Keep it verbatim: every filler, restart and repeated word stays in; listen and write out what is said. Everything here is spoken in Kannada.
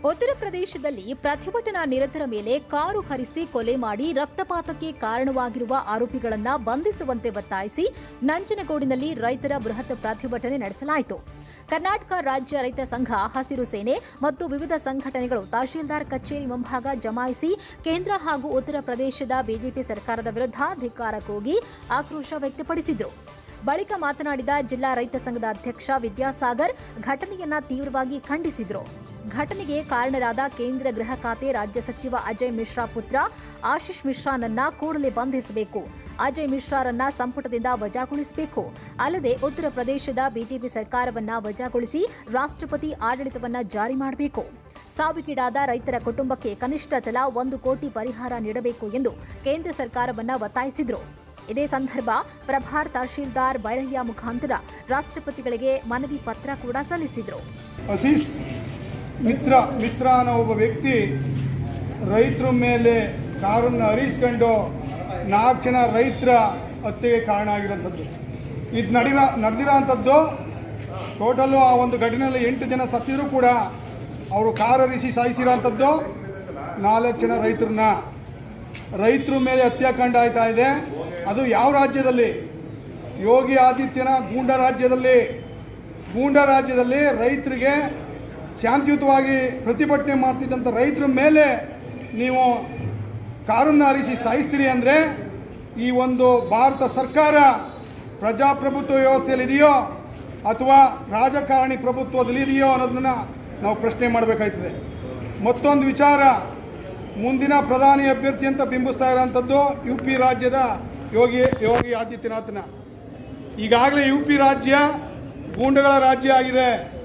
ಉತ್ತರ ಪ್ರದೇಶದಲ್ಲಿ ಪ್ರತಿಭಟನಾ ನಿರತರ ಮೇಲೆ ಕಾರು ಹರಿಸಿ ಕೊಲೆ ಮಾಡಿ ರಕ್ತಪಾತಕ್ಕೆ ಕಾರಣವಾಗಿರುವ ಆರೋಪಿಗಳನ್ನು ಬಂಧಿಸುವಂತೆ ಒತ್ತಾಯಿಸಿ ನಂಜನಗೂಡಿನಲ್ಲಿ ರೈತರ ಬೃಹತ್ ಪ್ರತಿಭಟನೆ ನಡೆಸಲಾಯಿತು. ಕರ್ನಾಟಕ ರಾಜ್ಯ ರೈತ ಸಂಘ, ಹಸಿರು ಸೇನೆ ಮತ್ತು ವಿವಿಧ ಸಂಘಟನೆಗಳು ತಹಶೀಲ್ದಾರ್ ಕಚೇರಿ ಮುಂಭಾಗ ಜಮಾಯಿಸಿ ಕೇಂದ್ರ ಹಾಗೂ ಉತ್ತರ ಪ್ರದೇಶದ ಬಿಜೆಪಿ ಸರ್ಕಾರದ ವಿರುದ್ಧ ಧಿಕ್ಕಾರ ಕೂಗಿ ಆಕ್ರೋಶ ವ್ಯಕ್ತಪಡಿಸಿದರು. ಬಳಿಕ ಮಾತನಾಡಿದ ಜಿಲ್ಲಾ ರೈತ ಸಂಘದ ಅಧ್ಯಕ್ಷ ವಿದ್ಯಾಸಾಗರ್ ಘಟನೆಯನ್ನ ತೀವ್ರವಾಗಿ ಖಂಡಿಸಿದರು. ಘಟನೆಗೆ ಕಾರಣರಾದ ಕೇಂದ್ರ ಗೃಹ ಖಾತೆ ರಾಜ್ಯ ಸಚಿವ ಅಜಯ್ ಮಿಶ್ರಾ ಪುತ್ರ ಆಶೀಶ್ ಮಿಶ್ರಾನನ್ನ ಕೂಡಲೇ ಬಂಧಿಸಬೇಕು. ಅಜಯ್ ಮಿಶ್ರಾರನ್ನ ಸಂಪುಟದಿಂದ ವಜಾಗೊಳಿಸಬೇಕು. ಅಲ್ಲದೆ ಉತ್ತರ ಪ್ರದೇಶದ ಬಿಜೆಪಿ ಸರ್ಕಾರವನ್ನ ವಜಾಗೊಳಿಸಿ ರಾಷ್ಟ್ರಪತಿ ಆಡಳಿತವನ್ನ ಜಾರಿ ಮಾಡಬೇಕು. ಸಾವಿಗೀಡಾದ ರೈತರ ಕುಟುಂಬಕ್ಕೆ ಕನಿಷ್ಠ ತಲಾ ಒಂದು ಕೋಟಿ ಪರಿಹಾರ ನೀಡಬೇಕು ಎಂದು ಕೇಂದ್ರ ಸರ್ಕಾರವನ್ನ ಒತ್ತಾಯಿಸಿದರು. ಇದೇ ಸಂದರ್ಭ ಪ್ರಭಾರ್ ತಹಶೀಲ್ದಾರ್ ಬೈರಯ್ಯ ಮುಖಾಂತರ ರಾಷ್ಟ್ರಪತಿಗಳಿಗೆ ಮನವಿ ಪತ್ರ ಕೂಡ ಸಲ್ಲಿಸಿದರು. ಮಿತ್ರ ಮಿತ್ರ ಅನ್ನೋ ಒಬ್ಬ ವ್ಯಕ್ತಿ ರೈತರ ಮೇಲೆ ಕಾರನ್ನು ಹರಿಸ್ಕೊಂಡು ನಾಲ್ಕು ಜನ ರೈತರ ಹತ್ಯೆಗೆ ಕಾರಣ ಆಗಿರೋಂಥದ್ದು. ಇದು ನಡಿರ ನಡೆದಿರೋ ಅಂಥದ್ದು ಟೋಟಲ್ಲು ಆ ಒಂದು ಘಟನೆಯಲ್ಲಿ ಎಂಟು ಜನ ಸತ್ತಿದ್ರು ಕೂಡ ಅವರು ಕಾರ್ ಹರಿಸಿ ಸಾಯಿಸಿರೋ ಅಂಥದ್ದು ನಾಲ್ಕು ಜನ ರೈತರನ್ನ ರೈತರ ಮೇಲೆ ಹತ್ಯಾಕಾಂಡ ಆಯ್ತಾ ಇದೆ. ಅದು ಯಾವ ರಾಜ್ಯದಲ್ಲಿ? ಯೋಗಿ ಆದಿತ್ಯನಾಥ್ ಗೂಂಡಾ ರಾಜ್ಯದಲ್ಲಿ ಗೂಂಡಾ ರಾಜ್ಯದಲ್ಲಿ ರೈತರಿಗೆ ಶಾಂತಿಯುತವಾಗಿ ಪ್ರತಿಭಟನೆ ಮಾಡ್ತಿದ್ದಂಥ ರೈತರ ಮೇಲೆ ನೀವು ಕಾರನ್ನು ಹರಿಸಿ ಸಾಯಿಸ್ತೀರಿ ಅಂದರೆ ಈ ಒಂದು ಭಾರತ ಸರ್ಕಾರ ಪ್ರಜಾಪ್ರಭುತ್ವ ವ್ಯವಸ್ಥೆಯಲ್ಲಿ ಇದೆಯೋ ಅಥವಾ ರಾಜಕಾರಣಿ ಪ್ರಭುತ್ವದಲ್ಲಿ ಇದೆಯೋ ಅನ್ನೋದನ್ನ ನಾವು ಪ್ರಶ್ನೆ ಮಾಡಬೇಕಾಗ್ತದೆ. ಮತ್ತೊಂದು ವಿಚಾರ, ಮುಂದಿನ ಪ್ರಧಾನಿ ಅಭ್ಯರ್ಥಿ ಅಂತ ಬಿಂಬಿಸ್ತಾ ಇರೋಂಥದ್ದು ಯು ಪಿ ರಾಜ್ಯದ ಯೋಗಿ ಯೋಗಿ ಆದಿತ್ಯನಾಥ್ನ. ಈಗಾಗಲೇ ಯು ಪಿ ರಾಜ್ಯ ಗೂಂಡಗಳ ರಾಜ್ಯ ಆಗಿದೆ.